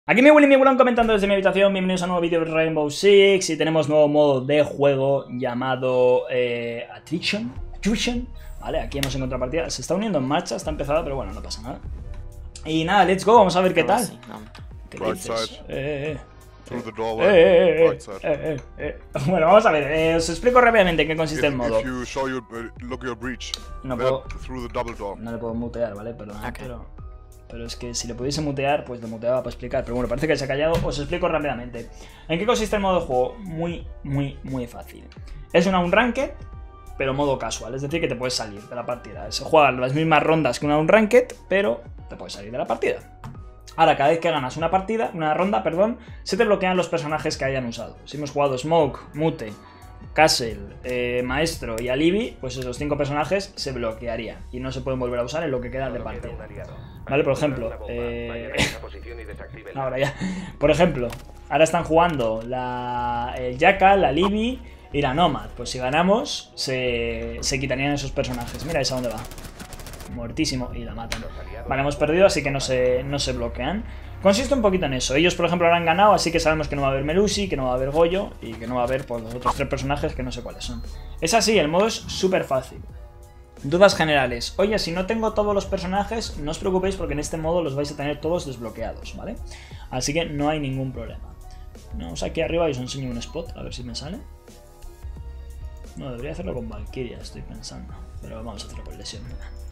Aquí mi Willy mi Willan comentando desde mi habitación. Bienvenidos a un nuevo vídeo de Rainbow Six. Y tenemos nuevo modo de juego llamado Attrition. Vale, aquí hemos encontrado partida. Se está uniendo en marcha, está empezada, pero bueno, no pasa nada. Y nada, let's go, vamos a ver qué tal. ¿Qué dices? Bueno, vamos a ver, os explico rápidamente en qué consiste el modo. No le puedo mutear, ¿vale? Perdón, pero es que si le pudiese mutear, pues lo muteaba para explicar. Pero bueno, parece que se ha callado. Os explico rápidamente. ¿En qué consiste el modo de juego? Muy fácil. Es una unranked, pero modo casual. Es decir, que te puedes salir de la partida. Se juegan las mismas rondas que una unranked, pero te puedes salir de la partida. Ahora, cada vez que ganas una ronda, se te bloquean los personajes que hayan usado. Si hemos jugado Smoke, Mute, Castle, Maestro y Alibi, pues esos 5 personajes se bloquearían y no se pueden volver a usar en lo que queda de partida. Vale, por ejemplo, ahora ya. Por ejemplo, ahora están jugando el Jackal, la Libby y la Nomad. Pues si ganamos, se quitarían esos personajes. Mira esa dónde va. Muertísimo y la matan. Vale, hemos perdido, así que no se bloquean. Consiste un poquito en eso. Ellos, por ejemplo, ahora han ganado, así que sabemos que no va a haber Melusi, que no va a haber Goyo y que no va a haber pues, los otros 3 personajes que no sé cuáles son. Es así, el modo es súper fácil. Dudas generales. Oye, si no tengo todos los personajes, no os preocupéis porque en este modo los vais a tener todos desbloqueados, ¿vale? Así que no hay ningún problema. Vamos aquí arriba y os enseño un spot, a ver si me sale. No, debería hacerlo con Valkyria, estoy pensando. Pero vamos a hacerlo con Lesion.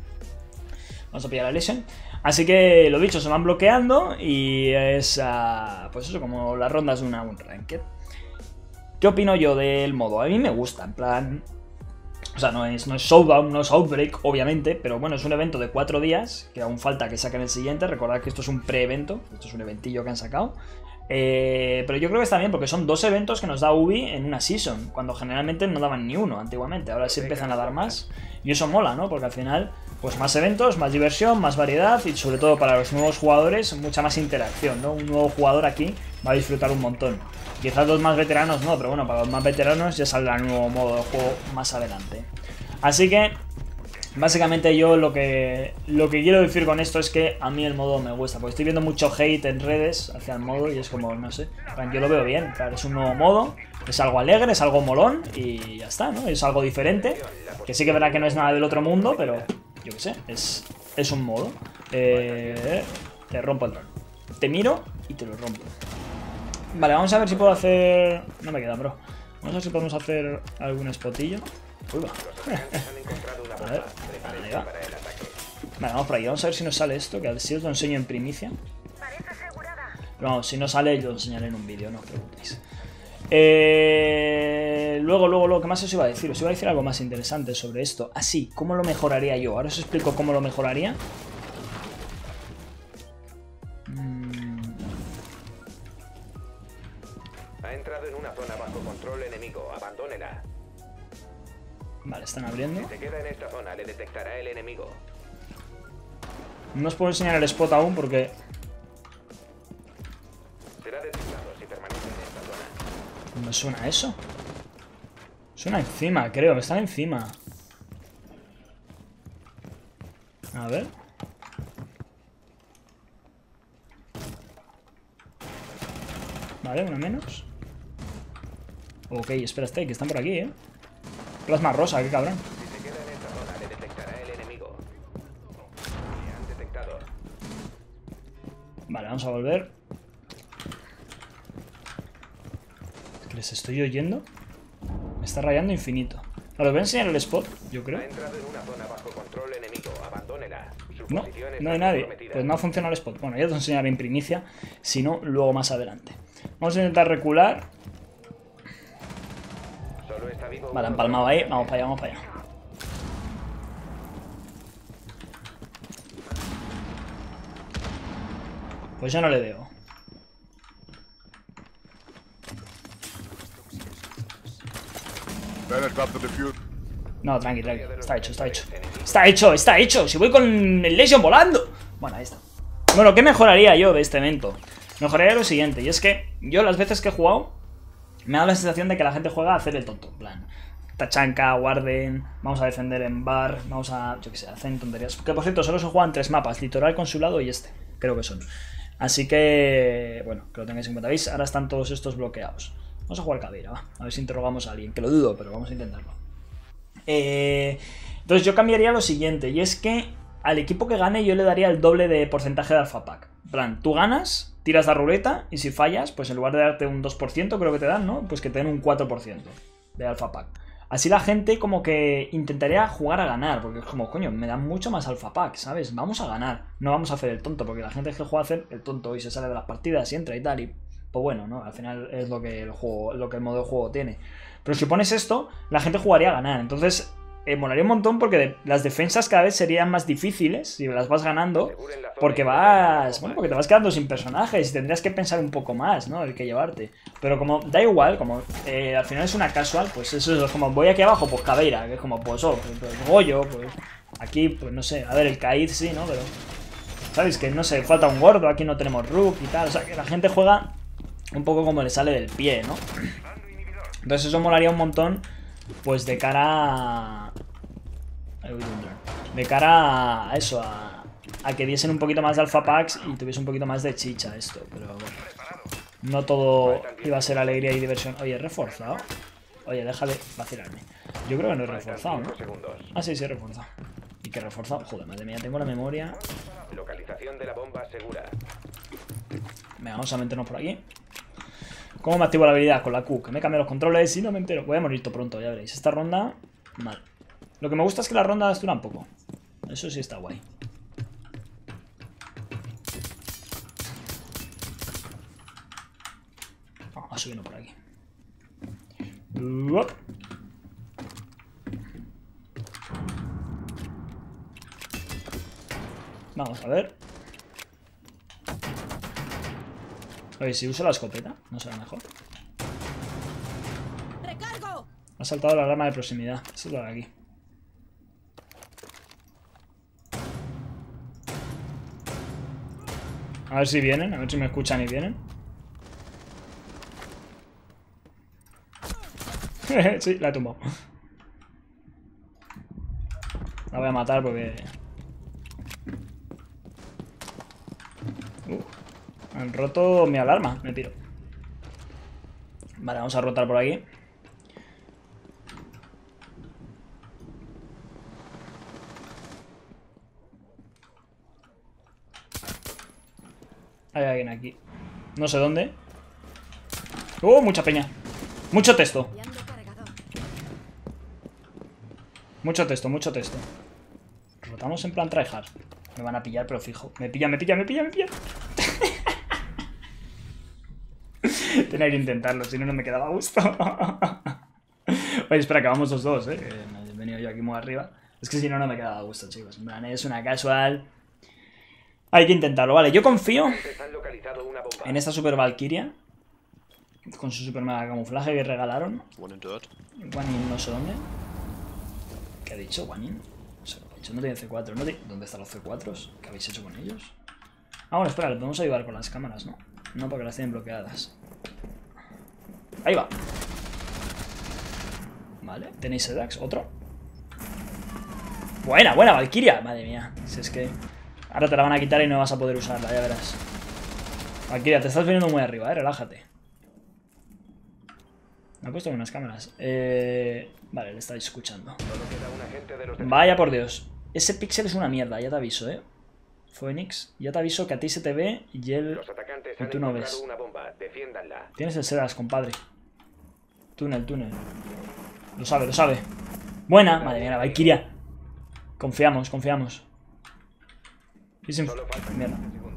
Vamos a pillar a Lesion. Así que, lo dicho, se van bloqueando y es, pues eso, como las rondas de una unranked. ¿Qué opino yo del modo? A mí me gusta, en plan... O sea, no es Showdown, no es Outbreak, obviamente, pero bueno, es un evento de 4 días, que aún falta que saquen el siguiente. Recordad que esto es un pre-evento, esto es un eventillo que han sacado. Pero yo creo que está bien, porque son 2 eventos que nos da Ubi en una season, cuando generalmente no daban ni uno antiguamente, ahora sí empiezan a dar más. Y eso mola, ¿no? Porque al final, pues más eventos, más diversión, más variedad y sobre todo para los nuevos jugadores, mucha más interacción, ¿no? Un nuevo jugador aquí va a disfrutar un montón. Quizás los más veteranos no, pero bueno, para los más veteranos ya saldrá un nuevo modo de juego más adelante. Así que, básicamente yo lo que quiero decir con esto es que a mí el modo me gusta, porque estoy viendo mucho hate en redes hacia el modo y es como, no sé, yo lo veo bien, claro, es un nuevo modo, es algo alegre, es algo molón y ya está, ¿no? Es algo diferente, que sí que verá que no es nada del otro mundo, pero yo qué sé, es un modo. Te rompo el rol. Te miro y te lo rompo. Vale, vamos a ver si puedo hacer... No me queda, bro. Vamos a ver si podemos hacer algún spotillo. Uy, va. A ver, ahí va. Vale, vamos por ahí. Vamos a ver si nos sale esto, que así os lo enseño en primicia. Pero vamos, si no sale, yo lo enseñaré en un vídeo, no os preocupéis. Luego, ¿qué más os iba a decir? Os iba a decir algo más interesante sobre esto. Así, ¿cómo lo mejoraría yo? Ahora os explico cómo lo mejoraría. Ha entrado en una zona bajo control enemigo. Abandónela. Vale, están abriendo. Si se queda en esta zona, le detectará el enemigo. No os puedo enseñar el spot aún porque... Será detectado si permanece en esta zona. ¿No suena eso? Suena encima, creo. Están encima. A ver. Vale, una menos. Ok, espérate, que están por aquí, Plasma rosa, qué cabrón. Si se queda en esta zona, le detectará el enemigo. Le han detectado. Vale, vamos a volver. ¿Que les estoy oyendo? Me está rayando infinito. Ahora os voy a enseñar el spot, yo creo. Ha entrado en una zona bajo control enemigo. Abandónela. No, no hay nadie. Pues no ha funcionado el spot. Bueno, ya os enseñaré en primicia. Si no, luego más adelante. Vamos a intentar recular. Vale, han palmado ahí. Vamos para allá, vamos para allá. Pues yo no le veo. No, tranqui. Está hecho. Si voy con el Lesion volando. Bueno, ahí está. Bueno, ¿qué mejoraría yo de este evento? Mejoraría lo siguiente. Y es que yo las veces que he jugado me ha dado la sensación de que la gente juega a hacer el tonto. En plan, tachanka, warden, vamos a defender en bar, vamos a, yo qué sé, hacen tonterías. Que por cierto, solo se juegan 3 mapas, litoral, consulado y este, creo que son. Así que, bueno, que lo tengáis en cuenta. ¿Veis? Ahora están todos estos bloqueados. Vamos a jugar Caveira, va. A ver si interrogamos a alguien, que lo dudo, pero vamos a intentarlo. Entonces yo cambiaría lo siguiente, y es que al equipo que gane yo le daría el doble de porcentaje de alfa pack. En plan, tú ganas, tiras la ruleta, y si fallas, pues en lugar de darte un 2%, creo que te dan, ¿no? Pues que te den un 4% de alfa pack. Así la gente como que intentaría jugar a ganar, porque es como, coño, me dan mucho más alfa pack, ¿sabes? Vamos a ganar, no vamos a hacer el tonto, porque la gente es que juega a hacer el tonto y se sale de las partidas y entra y tal, y pues bueno, ¿no? Al final es lo que el juego, lo que el modo de juego tiene. Pero si pones esto, la gente jugaría a ganar, entonces molaría un montón porque las defensas cada vez serían más difíciles si las vas ganando, porque vas, bueno, porque te vas quedando sin personajes y tendrías que pensar un poco más, ¿no? El que llevarte. Pero como da igual, como al final es una casual, pues eso es como voy aquí abajo, pues Caveira, que es como pues Goyo, pues aquí, pues no sé, a ver, el Kaid sí, ¿no? Pero ¿sabes? Que no sé, falta un gordo, aquí no tenemos Rook y tal, o sea, que la gente juega un poco como le sale del pie, ¿no? Entonces eso molaría un montón, pues de cara a... De cara a eso, a que diesen un poquito más de alpha packs y tuviese un poquito más de chicha esto, pero bueno, no todo iba a ser alegría y diversión. Oye, ¿he reforzado? Oye, deja de vacilarme. Yo creo que no he reforzado, ¿no? Ah, sí, sí he reforzado. ¿Y qué he reforzado? Joder, madre mía, tengo la memoria. Localización de la bomba segura. Venga, vamos a meternos por aquí. ¿Cómo me activo la habilidad? Con la Q, que me cambio los controles y no me entero. Voy a morir todo pronto, ya veréis. Esta ronda, mal. Lo que me gusta es que las rondas duran poco. Eso sí está guay. Vamos a subirnos por aquí. Vamos a ver. Oye, si uso la escopeta, ¿no será mejor? ¡Recargo! Ha saltado la alarma de proximidad. Eso es lo de aquí. A ver si vienen, a ver si me escuchan y vienen. Sí, la he tumbado. La voy a matar porque... han roto mi alarma, me piro. Vale, vamos a rotar por aquí. Hay alguien aquí. No sé dónde. Mucha peña. Mucho texto. Mucho texto, mucho texto. Rotamos en plan tryhard. Me van a pillar, pero fijo. Me pillan, me pillan, me pillan, me pillan. Tenía que intentarlo, si no, no me quedaba a gusto. Oye, espera, que vamos 2-2, me he venido yo aquí muy arriba. Es que si no, no me quedaba a gusto, chicos. En plan, es una casual. Hay que intentarlo, vale. Yo confío en esta Super Valkyria. Con su super mega camuflaje que regalaron. Guanyin no sé dónde. ¿Qué ha dicho Guanyin? No sé, lo ha dicho, no tiene C4. ¿No ¿Dónde están los C4s? ¿Qué habéis hecho con ellos? Ah, bueno, espera, le podemos ayudar con las cámaras, ¿no? No, porque las tienen bloqueadas. Ahí va. Vale, tenéis Sedax, otro. Buena, buena, Valkyria. Madre mía, si es que ahora te la van a quitar y no vas a poder usarla, ya verás. Valkyria, te estás viniendo muy arriba, relájate. Me he puesto unas cámaras. Vale, le estáis escuchando. Vaya por Dios. Ese pixel es una mierda, ya te aviso, Phoenix, ya te aviso que a ti se te ve y él... Y tú no ves. Tienes el Sedax, compadre. Túnel, túnel. Lo sabe, lo sabe. Buena. Madre mía, la Valkyria. Confiamos, confiamos. Mierda.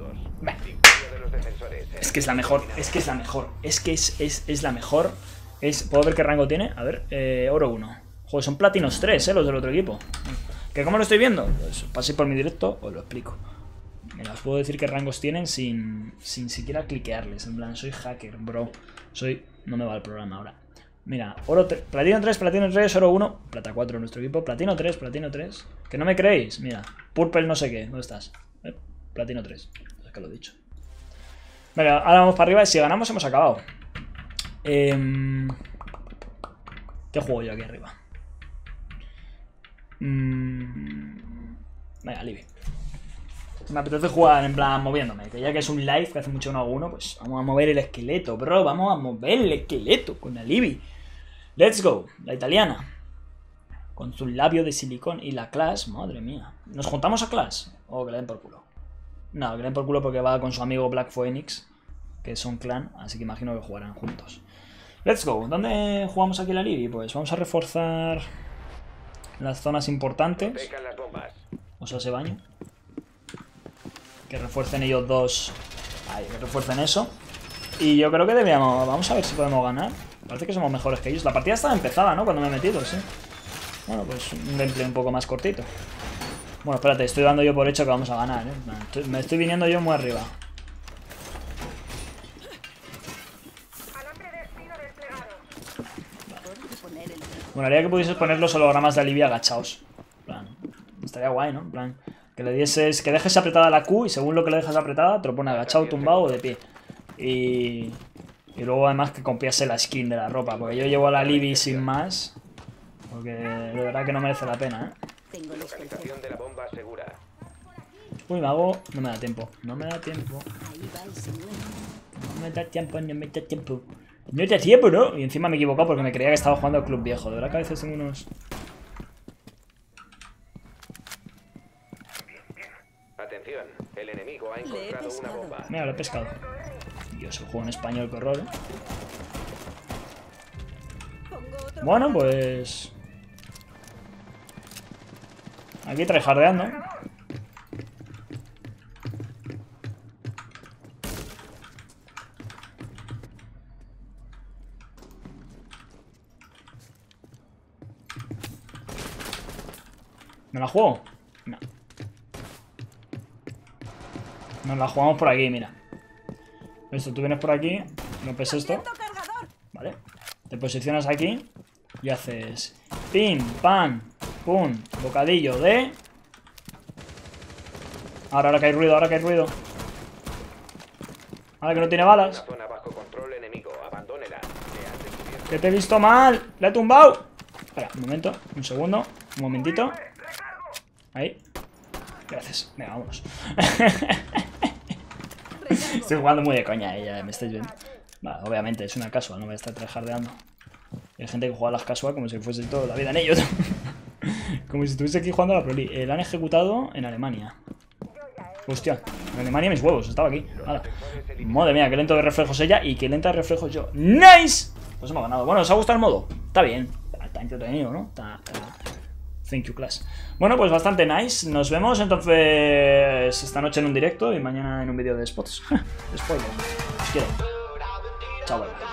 Es que es la mejor. Es que es la mejor. Es que es la mejor. ¿Puedo ver qué rango tiene? A ver, oro 1. Joder, son platinos 3, los del otro equipo. ¿Que cómo lo estoy viendo? Pues pasé por mi directo, os lo explico. Mira, os puedo decir qué rangos tienen sin siquiera cliquearles. En plan, soy hacker, bro. No me va el programa ahora. Mira, oro 3, platino 3, oro 1, plata 4 en nuestro equipo, platino 3, platino 3. ¿Que no me creéis? Mira, purple no sé qué, ¿dónde estás? Platino 3, es que lo he dicho. Venga, ahora vamos para arriba y si ganamos hemos acabado. ¿Qué juego yo aquí arriba? Venga, Libby. Me apetece jugar en plan moviéndome. Que ya que es un live que hace mucho 1 a 1, pues vamos a mover el esqueleto, bro. Vamos a mover el esqueleto con la Libby. Let's go. La italiana. Con su labio de silicón y la Clash. Madre mía. ¿Nos juntamos a Clash? O que le den por culo. No, que le den por culo porque va con su amigo Black Phoenix, que son clan, así que imagino que jugarán juntos. Let's go. ¿Dónde jugamos aquí la Libby? Pues vamos a reforzar las zonas importantes. Pecan las bombas. O sea, ese baño. Que refuercen ellos dos. Ahí, que refuercen eso. Y yo creo que deberíamos... Vamos a ver si podemos ganar. Parece que somos mejores que ellos. La partida estaba empezada, ¿no? Cuando me he metido, sí. Bueno, pues un gameplay un poco más cortito. Bueno, espérate, estoy dando yo por hecho que vamos a ganar, ¿eh? Me estoy viniendo yo muy arriba. Bueno, haría que pudieses poner los hologramas de Olivia agachados. En plan, estaría guay, ¿no? En plan, que le dieses... Que dejes apretada la Q y según lo que le dejas apretada te lo pone agachado, tumbado o de pie. Y luego además que copiase la skin de la ropa. Porque yo llevo a la Libby sin más. Porque de verdad que no merece la pena, ¿eh? Localización de la bomba segura. Uy, mago, no me da tiempo. No me da tiempo. No me da tiempo, no me da tiempo. No te da tiempo, ¿no? Y encima me he equivocado porque me creía que estaba jugando al club viejo. De verdad que a veces tengo unos... Atención, el enemigo ha encontrado una bomba. Mira, lo he pescado. Dios, el juego en español, qué horror, ¿eh? Bueno, pues... Aquí tryhardeando. ¿Me la juego? No. Nos la jugamos por aquí, mira. Esto, tú vienes por aquí, rompes esto. Vale. Te posicionas aquí y haces pim, pam, pum, bocadillo de... Ahora que hay ruido, ahora que hay ruido. Ahora que no tiene balas. Una zona bajo control enemigo, abandónela. Que te he visto mal. Le he tumbado. Espera, un momento, un segundo, un momentito. Ahí. Gracias. Venga, vámonos. Estoy jugando muy de coña, ya me estáis viendo. Vale, obviamente es una casual, no voy a estar tryhardeando. Hay gente que juega a las casual como si fuese toda la vida en ellos. Como si estuviese aquí jugando a la Pro League. La han ejecutado en Alemania. Hostia, en Alemania mis huevos, estaba aquí. Hala. Madre mía, qué lento de reflejos ella y qué lenta de reflejos yo. ¡Nice! Pues hemos ganado. Bueno, ¿os ha gustado el modo? Está bien. Está entretenido, ¿no? Está... Thank you, class. Bueno, pues bastante nice. Nos vemos entonces esta noche en un directo y mañana en un vídeo de spots. Spoiler. Os quiero. Chao, bye.